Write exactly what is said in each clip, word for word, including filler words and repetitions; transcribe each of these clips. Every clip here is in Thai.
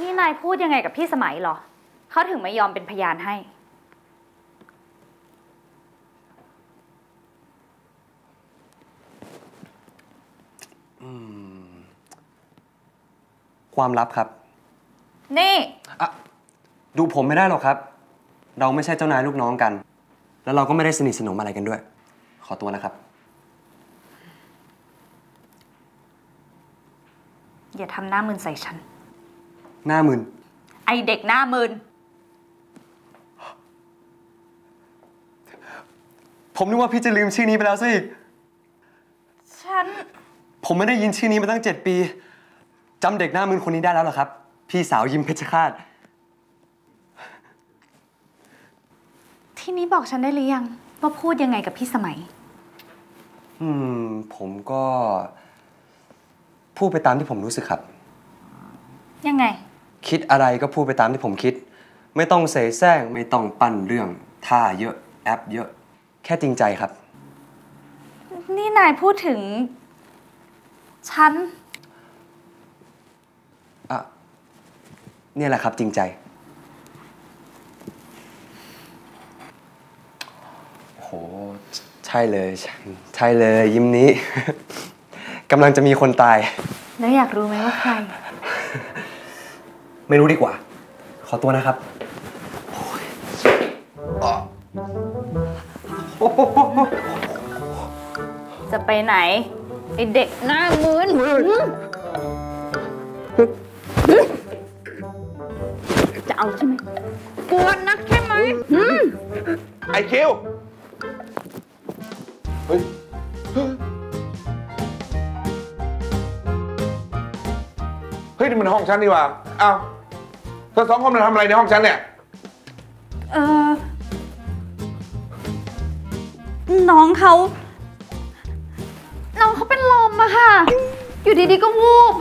นี่นายพูดยังไงกับพี่สมัยหรอเขาถึงไม่ยอมเป็นพยานให้ความลับครับนี่อะดูผมไม่ได้หรอกครับเราไม่ใช่เจ้านายลูกน้องกันแล้วเราก็ไม่ได้สนิทสนมอะไรกันด้วยขอตัวนะครับอย่าทำหน้ามึนใส่ฉันหน้ามึนไอเด็กหน้ามึนผมนึกว่าพี่จะลืมชื่อนี้ไปแล้วซะอีกฉันผมไม่ได้ยินชื่อนี้มาตั้งเจ็ดปีจำเด็กหน้ามึนคนนี้ได้แล้วเหรอครับพี่สาวยิ้มเพชรฆาตทีนี้บอกฉันได้หรือยังว่าพูดยังไงกับพี่สมัยอืมผมก็พูดไปตามที่ผมรู้สึกครับยังไงคิดอะไรก็พูดไปตามที่ผมคิดไม่ต้องเสแสร้งไม่ต้องปั้นเรื่องท่าเยอะแอปเยอะแค่จริงใจครับนี่นายพูดถึงฉันอ่ะเนี่ยแหละครับจริงใจโหใช่เลยใช่เลยยิ้มนี้กำลังจะมีคนตายแล้วอยากรู้ไหมว่าใครไม่รู้ดีกว่าขอตัวนะครับจะไปไหนไอเด็กหน้ามึนจะเอาใช่ไหมกวนนักใช่ไหมไอคิวเฮ้ยเฮ้ยนี่มันห้องฉันนี่หว่าอ้าวเธอสองคนมาทำอะไรในห้องฉันเนี่ยเออน้องเขาน้องเขาเป็นลมอะค่ะอยู่ดีๆก็วูบ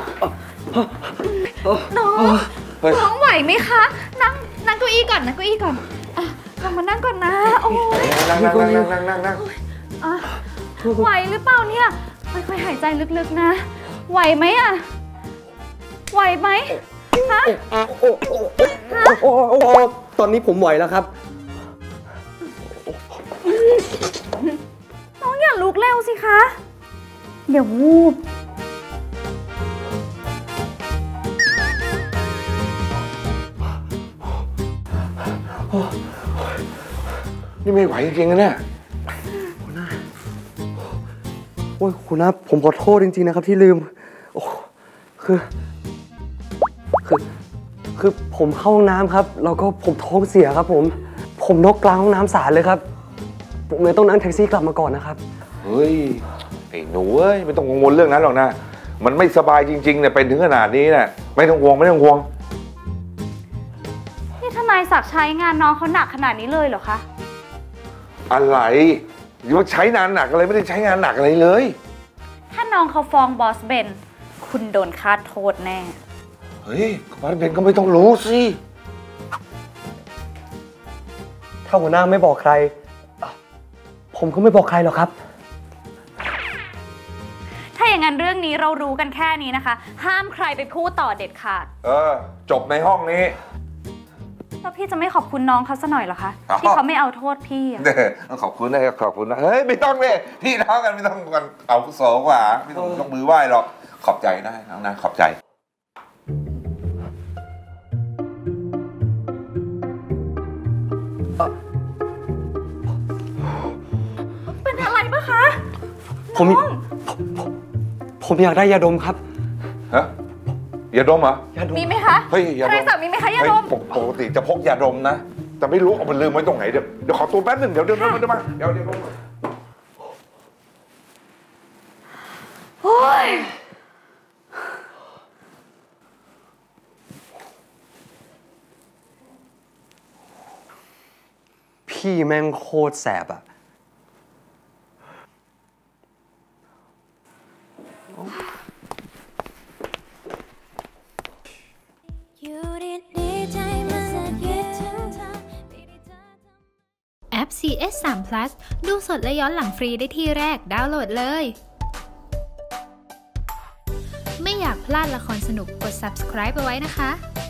น้องน้องไหวไหมคะนั่งนั่งเก้าอี้ก่อนนั่งเก้าอี้ก่อนอ่ะลงมานั่งก่อนนะโอ้ยนั่งนั่งนั่งนั่งนั่งนั่งอ่ะไหวหรือเปล่าเนี่ยค่อยๆหายใจลึกๆนะไหวไหมอะไหวไหมฮะตอนนี้ผมไหวแล้วครับน้องอย่าลุกเร็วสิคะเดี๋ยววูบนี่ไม่ไหวจริงๆนะเนี่ยคุณน้าโอ้ยคุณน้าผมขอโทษจริงๆนะครับที่ลืมโอ้คือคือคือผมเข้าห้องน้ำครับแล้วก็ผมท้องเสียครับผมผมนกกลางห้องน้ำสาดเลยครับผมเลยต้องนั่งแท็กซี่กลับมาก่อนนะครับเฮ้ยไอ้หนูเอ้ยไม่ต้องกังวลเรื่องนั้นหรอกนะมันไม่สบายจริงๆเนี่ยเป็นถึงขนาดนี้นะไม่ต้องห่วงไม่ต้องห่วงนี่ทนายศักดิ์ชัยงานน้องเขาหนักขนาดนี้เลยเหรอคะอะไรอย่ามาใช้งานหนักอะไรไม่ได้ใช้งานหนักอะไรเลยถ้าน้องเขาฟ้องบอสเบนคุณโดนคาดโทษแน่เฮ้ยบอสเบนก็ไม่ต้องรู้สิถ้าหัวหน้าไม่บอกใครผมก็ไม่บอกใครหรอกครับถ้าอย่างนั้นเรื่องนี้เรารู้กันแค่นี้นะคะห้ามใครไปพูดต่อเด็ดขาดเออจบในห้องนี้แล้วพี่จะไม่ขอบคุณน้องเขาซะหน่อยเหรอคะที่เขาไม่เอาโทษพี่อะต้องขอบคุณนะขอบคุณนะเฮ้ยไม่ต้องเลยพี่น้องกันไม่ต้องกันเอาโสกว่าไม่ต้องยกมือไหว้หรอกขอบใจนะน้องนะขอบใจเป็นอะไรปะคะผมผมอยากได้ยาดมครับฮะยาดมเหรอมีไหมคะเฮ้ยยาดมใครสั่งมีไหมคะยาดมปกติจะพกยาดมนะแต่ไม่รู้เอามันลืมไว้ตรงไหนเดี๋ยวเดี๋ยวขอตัวแป๊บนึงเดี๋ยวเดี๋ยวเดี๋ยวมาเดี๋ยวเดี๋ยวโอ้ยพี่แม่งโคตรแสบอะแอป ซี เอส สาม พลัส ดูสดและย้อนหลังฟรีได้ที่แรกดาวน์โหลดเลย ไม่อยากพลาดละครสนุกกด ซับสไครบ์ เอาไว้นะคะ